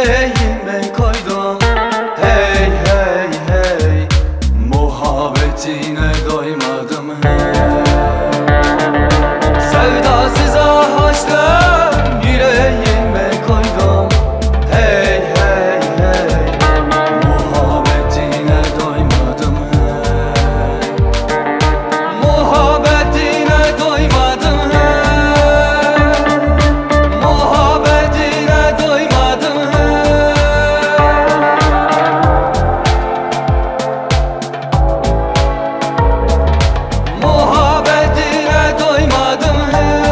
yüreğime koydum. Hey hey hey, muhabbetine doymadım hey. Sevdasıza açtım, yüreğime koydum. Hey hey hey, muhabbetine doymadım hey. Muhabbetine doymadım hey. Muhabbetine doymadım hey. Muhabbetine doymadım hey.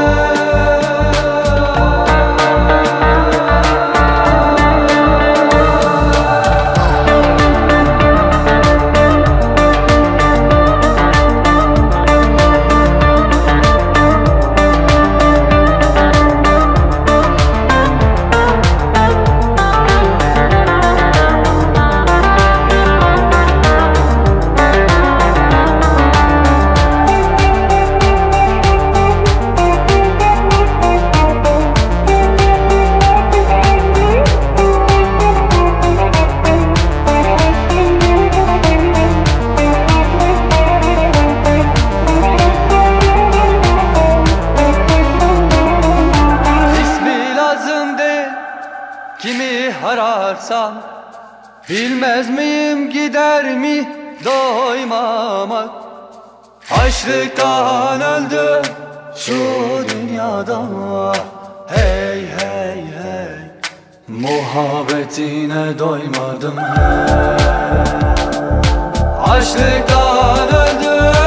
Kimi ararsam bilmez miyim, gider mi doymamak? Açlıktan öldüm şu dünyada. Hey hey hey, muhabbetine doymadım hey. Açlıktan öldüm